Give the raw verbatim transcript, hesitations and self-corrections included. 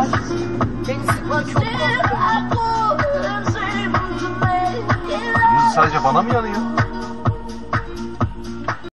var. Beni sıkma, çok korkuyorum. Kırmızı sadece bana mı yanıyor?